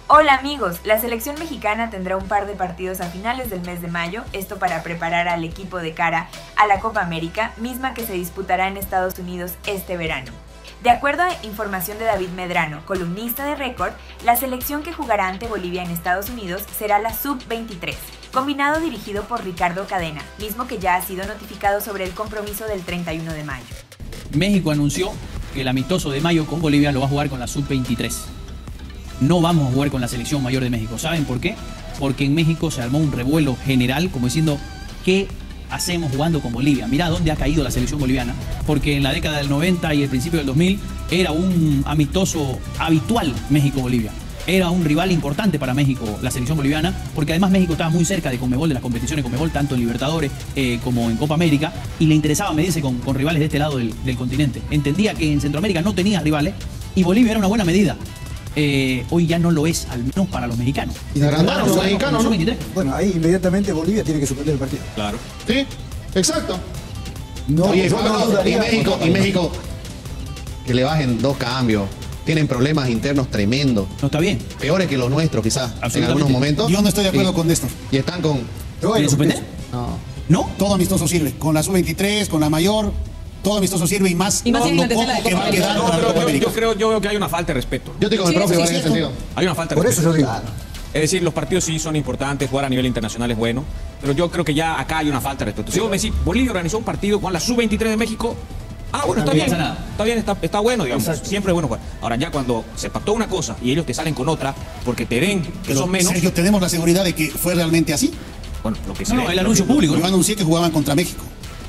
Hola amigos, la selección mexicana tendrá un par de partidos a finales del mes de mayo, esto para preparar al equipo de cara a la Copa América, misma que se disputará en Estados Unidos este verano. De acuerdo a información de David Medrano, columnista de Record, la selección que jugará ante Bolivia en Estados Unidos será la Sub-23, combinado dirigido por Ricardo Cadena, mismo que ya ha sido notificado sobre el compromiso del 31 de mayo. México anunció que el amistoso de mayo con Bolivia lo va a jugar con la Sub-23. No vamos a jugar con la selección mayor de México. ¿Saben por qué? Porque en México se armó un revuelo general, como diciendo, ¿qué hacemos jugando con Bolivia? Mirá dónde ha caído la selección boliviana. Porque en la década del 90 y el principio del 2000 era un amistoso habitual México-Bolivia. Era un rival importante para México, la selección boliviana, porque además México estaba muy cerca de Conmebol, de las competiciones de Conmebol, tanto en Libertadores como en Copa América, y le interesaba medirse con rivales de este lado del continente. Entendía que en Centroamérica no tenía rivales y Bolivia era una buena medida. Hoy ya no lo es, al menos para los mexicanos. Y agrandaron los mexicanos, ¿no? Bueno, ahí inmediatamente Bolivia tiene que suspender el partido. Claro. Sí, exacto. No, oye, y México, que le bajen 2 cambios. Tienen problemas internos tremendos. No está bien. Peores que los nuestros, quizás, en algunos momentos. Yo no estoy de acuerdo con esto. Y están con... ¿Quieren suspender? No. ¿No? Todo amistoso sirve. Con la Sub-23, con la mayor, todo amistoso sirve y más con lo poco que va a quedar para la Copa América. Yo veo que hay una falta de respeto. Yo estoy con el profe en ese sentido. Hay una falta de respeto. Por eso yo digo. Es decir, los partidos sí son importantes, jugar a nivel internacional es bueno, pero yo creo que ya acá hay una falta de respeto. Si vos me decís, Bolivia organizó un partido con la Sub-23 de México, bueno, está bien, está bueno, digamos. Exacto. Siempre es bueno jugar. Ahora, ya cuando se pactó una cosa y ellos te salen con otra, porque te ven que pero, son menos... Sergio, ¿tenemos la seguridad de que fue realmente así? Bueno, lo que se No, el anuncio público. Yo anuncié que jugaban contra México.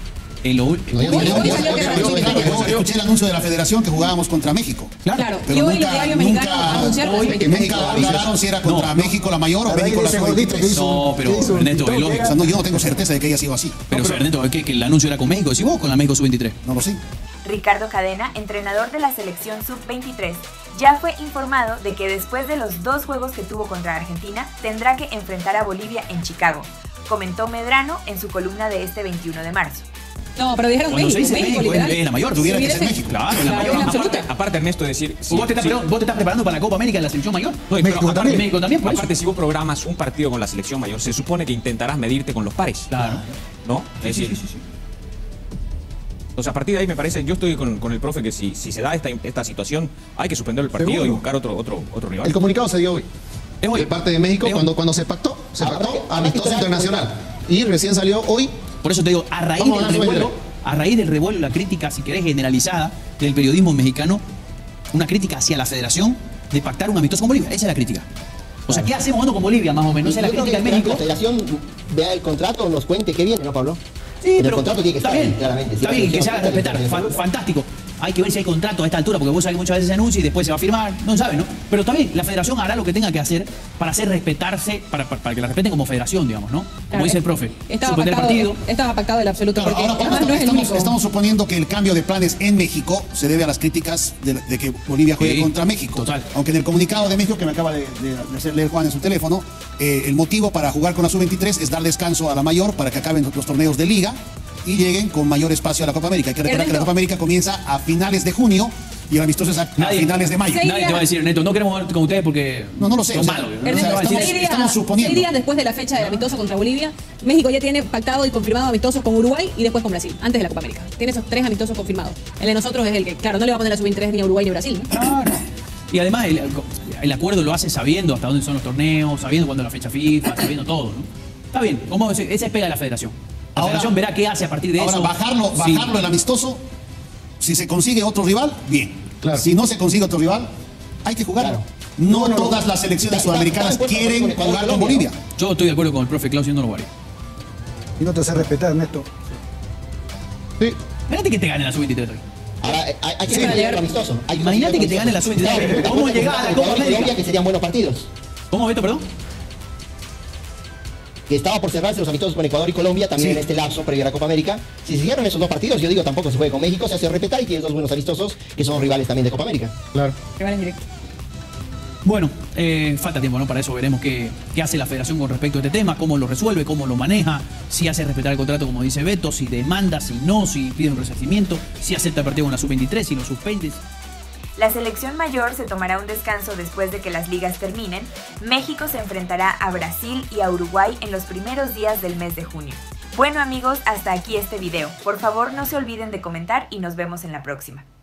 Escuché el anuncio de la federación que jugábamos contra México. Claro, y hoy los diarios mexicanos anunciaron que nunca aclararon si era contra México la mayor o México la Sub-23. No, pero Ernesto, es lógico. O sea, no, yo no tengo certeza de que haya sido así. Pero Ernesto, ¿es que el anuncio era con México? ¿Decís vos con la México Sub-23? No lo sé. Ricardo Cadena, entrenador de la selección Sub-23, ya fue informado de que después de los 2 juegos que tuvo contra Argentina, tendrá que enfrentar a Bolivia en Chicago, comentó Medrano en su columna de este 21 de marzo. No, pero dijeron Cuando México, se dice México, es la mayor. Tuviera que ser México. Claro, es la mayor. Aparte, Ernesto, decir... ¿Vos te estás preparando para la Copa América de la selección mayor? No, México también. México también, por aparte, si vos programas un partido con la selección mayor, se supone que intentarás medirte con los pares. Claro. ¿No? Es decir, sí. Entonces, a partir de ahí me parece, yo estoy con el profe que si se da esta situación, hay que suspender el partido y buscar otro rival. El comunicado se dio hoy. De parte de México, cuando se pactó amistoso internacional. Y recién salió hoy. Por eso te digo, a raíz del revuelo, la crítica, si querés, generalizada del periodismo mexicano, una crítica hacia la federación de pactar un amistoso con Bolivia. Esa es la crítica. O sea, ¿qué hacemos jugando con Bolivia, más o menos? Esa es la crítica en México. La federación vea el contrato, nos cuente qué viene, ¿no, Pablo? Sí, en pero el contrato tiene que estar bien, claramente. Está bien, que se haga respetar. Fantástico. Hay que ver si hay contrato a esta altura, porque vos sabés que muchas veces se anuncia y después se va a firmar. No sabe, ¿no? Pero también la federación hará lo que tenga que hacer para hacer respetarse, para que la respeten como federación, digamos, ¿no? Como claro, dice el profe. Suspender el partido. Estaba pactado el absoluto, claro, porque ahora, no es el único. Estamos suponiendo que el cambio de planes en México se debe a las críticas de que Bolivia juegue contra México. Total. Aunque en el comunicado de México, que me acaba de hacer leer Juan en su teléfono, el motivo para jugar con la Sub-23 es dar descanso a la mayor para que acaben los torneos de liga y lleguen con mayor espacio a la Copa América. Hay que recordar que la Copa América comienza a finales de junio y el amistoso es a finales de mayo. Nadie te va a decir, Neto, no queremos jugar con ustedes porque no lo sé. son malos. Estamos suponiendo. 6 días después de la fecha del amistoso contra Bolivia, México ya tiene pactado y confirmado amistosos con Uruguay y después con Brasil, antes de la Copa América. Tiene esos 3 amistosos confirmados. El de nosotros es el que, claro, no le va a poner la Sub-23 ni a Uruguay ni a Brasil, ¿no? Claro. Y además el acuerdo lo hace sabiendo hasta dónde son los torneos, sabiendo cuándo es la fecha FIFA, sabiendo todo, ¿no? Está bien, esa es pega de la federación. La federación verá qué hace a partir de eso. Ahora, bajarlo el amistoso, si se consigue otro rival, bien. Claro. Si no se consigue otro rival, hay que jugarlo. Claro. No todas las selecciones sudamericanas quieren jugar con Bolivia. Yo estoy de acuerdo con el profe Claudio, no lo haré. Y no te hace respetar, Ernesto. Sí. Imagínate que te gane la Sub-23. Ahora, hay que llegar amistoso. Imagínate que te gane la Sub-23. ¿Cómo llegar a la Copa América? Que serían buenos partidos. ¿Cómo, Beto, perdón? Que estaba por cerrarse los amistosos con Ecuador y Colombia, también en este lapso previo a la Copa América. Si se cierran esos 2 partidos, yo digo tampoco se juegue con México, se hace respetar y tiene 2 buenos amistosos que son rivales también de Copa América. Claro. Rivales directos. Bueno, falta tiempo, ¿no? Para eso veremos qué hace la federación con respecto a este tema, cómo lo resuelve, cómo lo maneja, si hace respetar el contrato como dice Beto, si demanda, si no, si pide un resarcimiento, si acepta el partido con la Sub-23, si lo suspende. La selección mayor se tomará un descanso después de que las ligas terminen. México se enfrentará a Brasil y a Uruguay en los primeros días del mes de junio. Bueno amigos, hasta aquí este video. Por favor no se olviden de comentar y nos vemos en la próxima.